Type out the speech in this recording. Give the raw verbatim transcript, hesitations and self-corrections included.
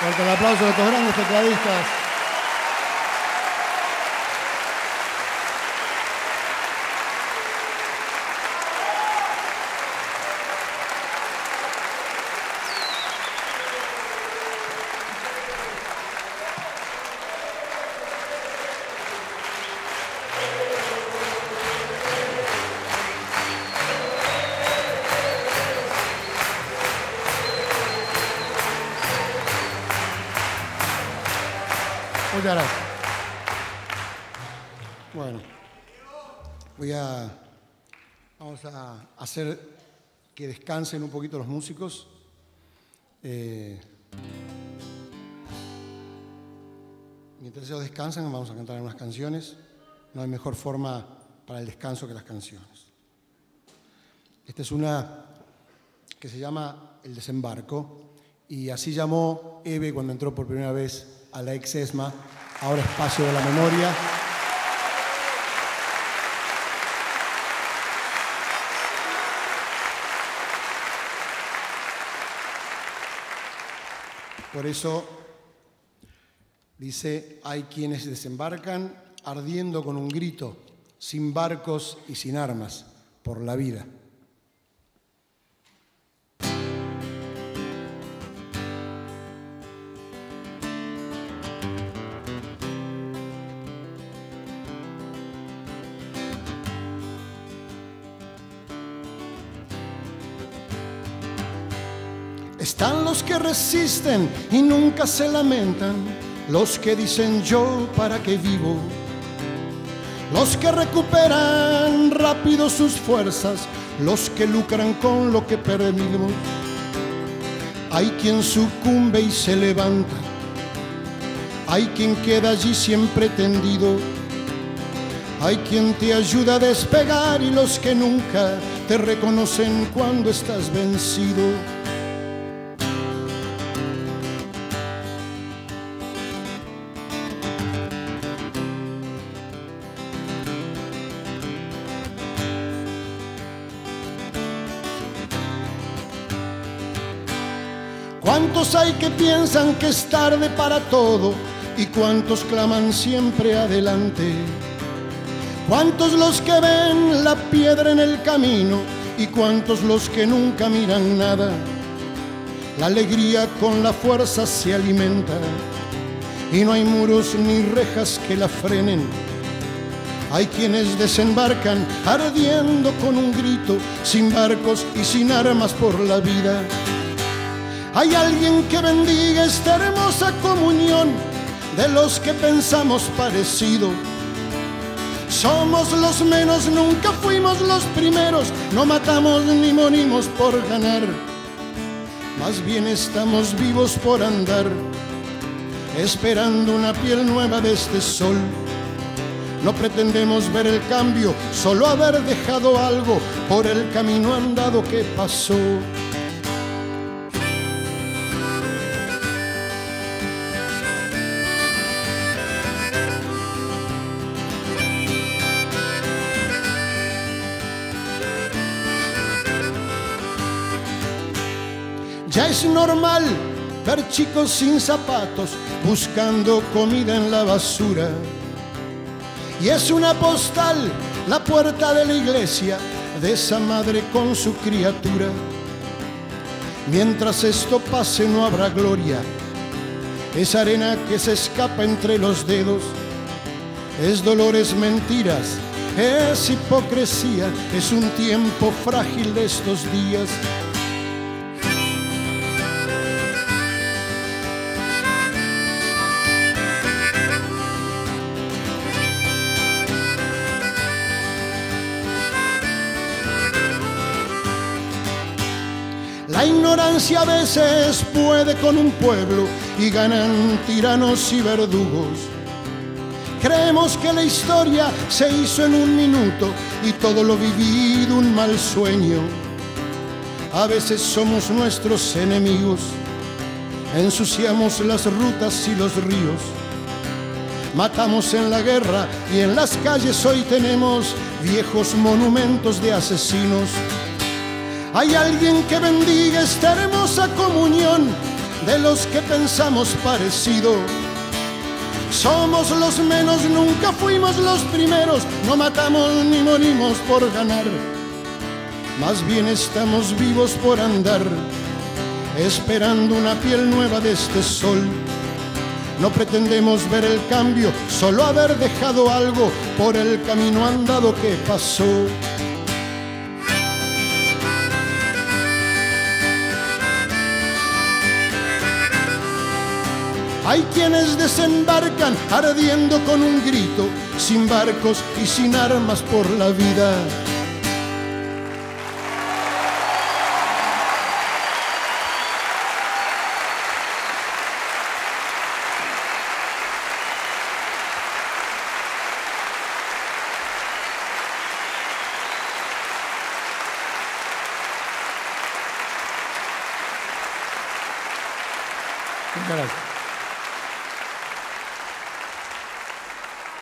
Fuerte el aplauso de estos grandes tecladistas. Muchas gracias. Bueno, voy a, vamos a hacer que descansen un poquito los músicos. Eh, mientras ellos descansan, vamos a cantar unas canciones. No hay mejor forma para el descanso que las canciones. Esta es una que se llama El Desembarco, y así llamó Eve cuando entró por primera vez a la ex ESMA, ahora Espacio de la Memoria. Por eso dice: hay quienes desembarcan ardiendo con un grito, sin barcos y sin armas, por la vida. Están los que resisten y nunca se lamentan, los que dicen yo para qué vivo, los que recuperan rápido sus fuerzas, los que lucran con lo que perdimos. Hay quien sucumbe y se levanta, hay quien queda allí siempre tendido, hay quien te ayuda a despegar y los que nunca te reconocen cuando estás vencido. ¿Cuántos hay que piensan que es tarde para todo? ¿Y cuántos claman siempre adelante? ¿Cuántos los que ven la piedra en el camino? ¿Y cuántos los que nunca miran nada? La alegría con la fuerza se alimenta y no hay muros ni rejas que la frenen. Hay quienes desembarcan ardiendo con un grito, sin barcos y sin armas por la vida. Hay alguien que bendiga esta hermosa comunión de los que pensamos parecido. Somos los menos, nunca fuimos los primeros, no matamos ni morimos por ganar. Más bien estamos vivos por andar, esperando una piel nueva de este sol. No pretendemos ver el cambio, solo haber dejado algo por el camino andado que pasó. Ya es normal ver chicos sin zapatos buscando comida en la basura. Y es una postal la puerta de la iglesia de esa madre con su criatura. Mientras esto pase no habrá gloria. Es arena que se escapa entre los dedos. Es dolor, es mentiras, es hipocresía. Es un tiempo frágil de estos días. La ignorancia a veces puede con un pueblo y ganan tiranos y verdugos. Creemos que la historia se hizo en un minuto y todo lo vivido un mal sueño. A veces somos nuestros enemigos, ensuciamos las rutas y los ríos. Matamos en la guerra y en las calles hoy tenemos viejos monumentos de asesinos. Hay alguien que bendiga esta hermosa comunión de los que pensamos parecido. Somos los menos, nunca fuimos los primeros, no matamos ni morimos por ganar. Más bien estamos vivos por andar, esperando una piel nueva de este sol. No pretendemos ver el cambio, solo haber dejado algo por el camino andado que pasó. Hay quienes desembarcan ardiendo con un grito, sin barcos y sin armas por la vida. Muchas gracias.